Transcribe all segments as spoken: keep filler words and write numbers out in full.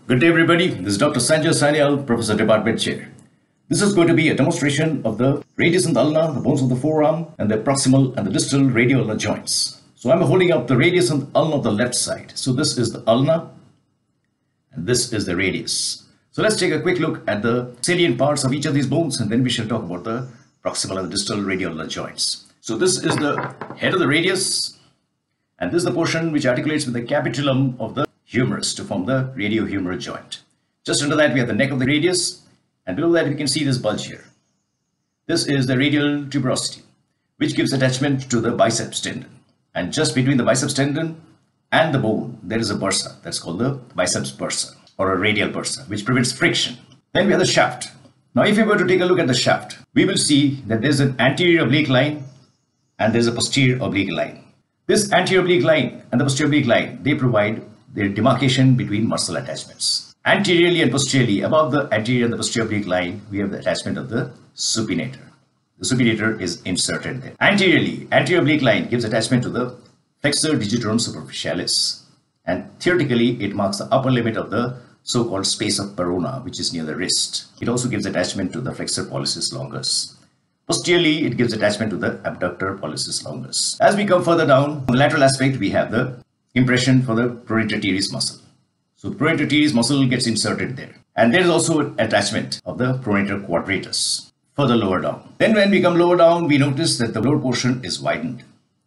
Good day, everybody. This is Doctor Sanjay Sanyal, Professor Department Chair. This is going to be a demonstration of the radius and the ulna, the bones of the forearm, and the proximal and the distal radial ulnar joints. So I'm holding up the radius and ulna of the left side. So this is the ulna, and this is the radius. So let's take a quick look at the salient parts of each of these bones, and then we shall talk about the proximal and the distal radial ulnar joints. So this is the head of the radius, and this is the portion which articulates with the capitulum of the humerus to form the radiohumeral joint. Just under that we have the neck of the radius, and below that we can see this bulge here. This is the radial tuberosity, which gives attachment to the biceps tendon. And just between the biceps tendon and the bone there is a bursa, that's called the biceps bursa or a radial bursa, which prevents friction. Then we have the shaft. Now if we were to take a look at the shaft, we will see that there's an anterior oblique line and there's a posterior oblique line. This anterior oblique line and the posterior oblique line, they provide their demarcation between muscle attachments. Anteriorly and posteriorly, above the anterior and the posterior oblique line, we have the attachment of the supinator. The supinator is inserted there. Anteriorly, anterior oblique line gives attachment to the flexor digitorum superficialis, and theoretically it marks the upper limit of the so-called space of Perona, which is near the wrist. It also gives attachment to the flexor pollicis longus. Posteriorly, it gives attachment to the abductor pollicis longus. As we come further down, on the lateral aspect, we have the impression for the pronator teres muscle. So pronator teres muscle gets inserted there. And there is also an attachment of the pronator quadratus further lower down. Then when we come lower down, we notice that the lower portion is widened.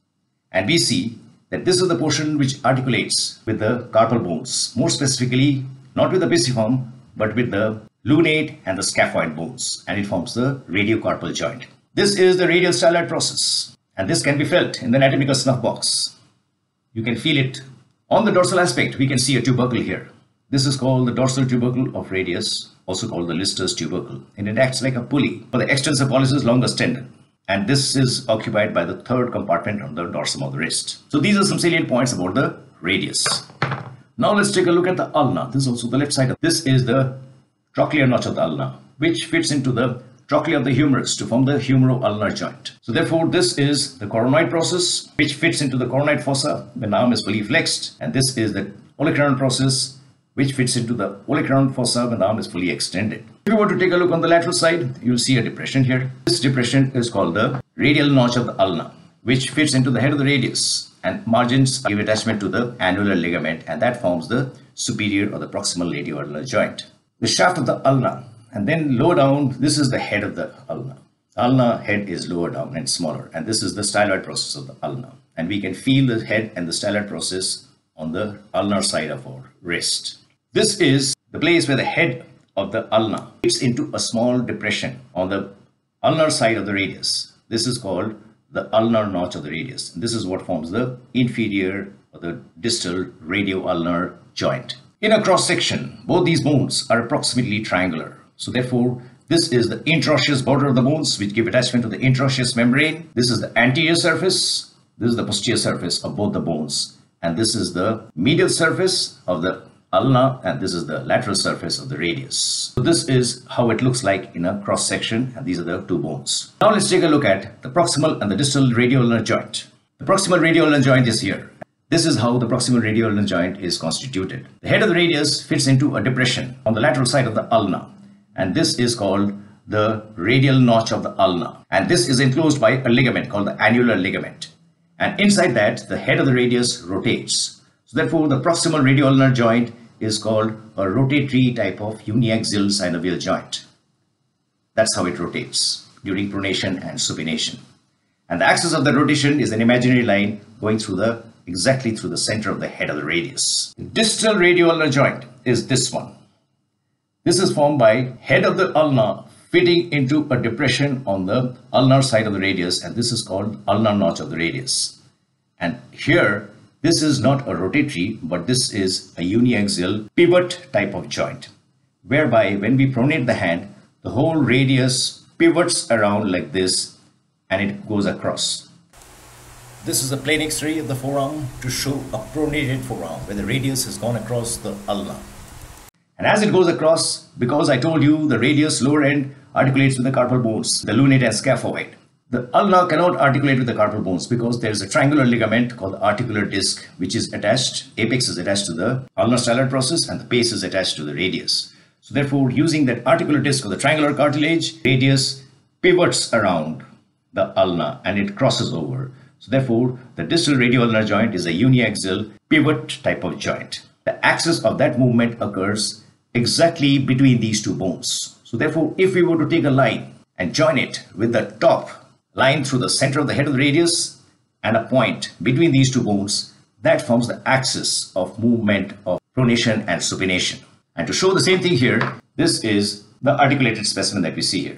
And we see that this is the portion which articulates with the carpal bones. More specifically, not with the pisiform, but with the lunate and the scaphoid bones. And it forms the radiocarpal joint. This is the radial styloid process. And this can be felt in the anatomical snuff box. You can feel it. On the dorsal aspect, we can see a tubercle here. This is called the dorsal tubercle of radius, also called the Lister's tubercle, and it acts like a pulley for the extensor pollicis longus tendon. And this is occupied by the third compartment on the dorsum of the wrist. So these are some salient points about the radius. Now let's take a look at the ulna. This is also the left side. This is the trochlear notch of the ulna, which fits into the trochlea of the humerus to form the humero-ulnar joint. So therefore, this is the coronoid process, which fits into the coronoid fossa when the arm is fully flexed. And this is the olecranon process, which fits into the olecranon fossa when the arm is fully extended. If you were to take a look on the lateral side, you'll see a depression here. This depression is called the radial notch of the ulna, which fits into the head of the radius, and margins give attachment to the annular ligament, and that forms the superior or the proximal radioulnar joint. The shaft of the ulna. And then lower down, this is the head of the ulna. Ulna head is lower down and smaller. And this is the styloid process of the ulna. And we can feel the head and the styloid process on the ulnar side of our wrist. This is the place where the head of the ulna fits into a small depression on the ulnar side of the radius. This is called the ulnar notch of the radius. And this is what forms the inferior or the distal radioulnar joint. In a cross section, both these bones are approximately triangular. So therefore, this is the interosseous border of the bones, which give attachment to the interosseous membrane. This is the anterior surface. This is the posterior surface of both the bones. And this is the medial surface of the ulna, and this is the lateral surface of the radius. So this is how it looks like in a cross section, and these are the two bones. Now let's take a look at the proximal and the distal radioulnar joint. The proximal radioulnar joint is here. This is how the proximal radioulnar joint is constituted. The head of the radius fits into a depression on the lateral side of the ulna. And this is called the radial notch of the ulna. And this is enclosed by a ligament called the annular ligament. And inside that, the head of the radius rotates. So therefore, the proximal radioulnar joint is called a rotatory type of uniaxial synovial joint. That's how it rotates during pronation and supination. And the axis of the rotation is an imaginary line going through the exactly through the center of the head of the radius. The distal radioulnar joint is this one. This is formed by head of the ulna fitting into a depression on the ulnar side of the radius, and this is called ulnar notch of the radius. And here, this is not a rotatory, but this is a uniaxial pivot type of joint, whereby when we pronate the hand, the whole radius pivots around like this and it goes across. This is a plain X-ray of the forearm to show a pronated forearm where the radius has gone across the ulna. And as it goes across, because I told you the radius lower end articulates with the carpal bones, the lunate and scaphoid. The ulna cannot articulate with the carpal bones because there is a triangular ligament called the articular disc, which is attached, apex is attached to the ulnar styloid process and the base is attached to the radius. So therefore, using that articular disc or the triangular cartilage, radius pivots around the ulna and it crosses over. So therefore, the distal radioulnar joint is a uniaxial pivot type of joint. The axis of that movement occurs exactly between these two bones. So therefore, if we were to take a line and join it with the top line through the center of the head of the radius and a point between these two bones, that forms the axis of movement of pronation and supination. And to show the same thing here, this is the articulated specimen that we see here.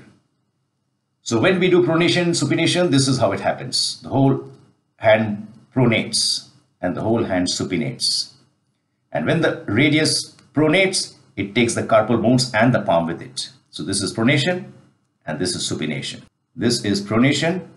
So when we do pronation, supination, this is how it happens. The whole hand pronates and the whole hand supinates. And when the radius pronates, it takes the carpal bones and the palm with it. So this is pronation and this is supination. This is pronation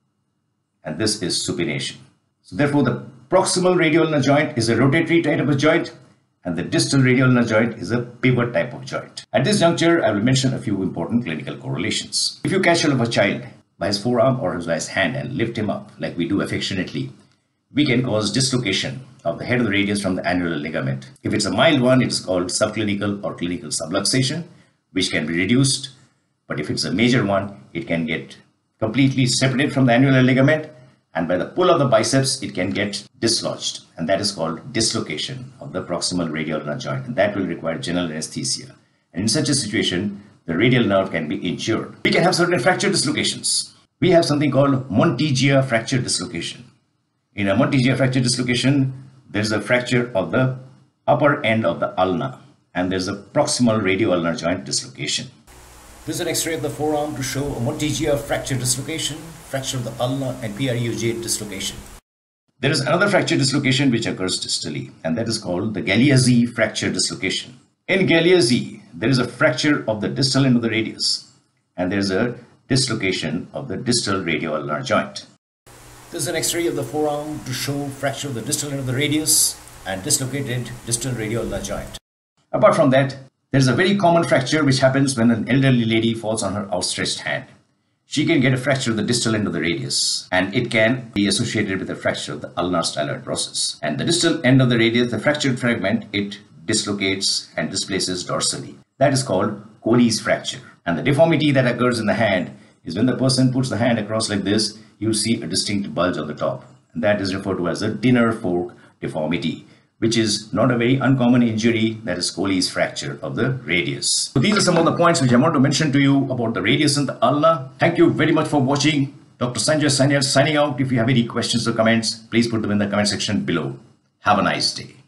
and this is supination. So therefore, the proximal radioulnar joint is a rotatory type of a joint and the distal radioulnar joint is a pivot type of joint. At this juncture, I will mention a few important clinical correlations. If you catch hold of a child by his forearm or by his hand and lift him up like we do affectionately, we can cause dislocation of the head of the radius from the annular ligament. If it's a mild one, it is called subclinical or clinical subluxation, which can be reduced. But if it's a major one, it can get completely separated from the annular ligament, and by the pull of the biceps, it can get dislodged, and that is called dislocation of the proximal radioulnar joint, and that will require general anesthesia. And in such a situation, the radial nerve can be injured. We can have certain fracture dislocations. We have something called Monteggia fracture dislocation. In a Monteggia fracture dislocation, there's a fracture of the upper end of the ulna, and there's a proximal radioulnar joint dislocation. This is an X-ray of the forearm to show a Monteggia fracture dislocation, fracture of the ulna, and P R U J dislocation. There is another fracture dislocation which occurs distally, and that is called the Galeazzi fracture dislocation. In Galeazzi, there is a fracture of the distal end of the radius, and there is a dislocation of the distal radioulnar joint. This is an X-ray of the forearm to show fracture of the distal end of the radius and dislocated distal radioulnar joint. Apart from that, there is a very common fracture which happens when an elderly lady falls on her outstretched hand. She can get a fracture of the distal end of the radius, and it can be associated with a fracture of the ulnar styloid process. And the distal end of the radius, the fractured fragment, it dislocates and displaces dorsally. That is called Colles fracture. And the deformity that occurs in the hand is when the person puts the hand across like this, you see a distinct bulge on the top. And that is referred to as a dinner fork deformity, which is not a very uncommon injury, that is Colles fracture of the radius. So these are some of the points which I want to mention to you about the radius and the ulna. Thank you very much for watching. Doctor Sanjay Sanyal signing out. If you have any questions or comments, please put them in the comment section below. Have a nice day.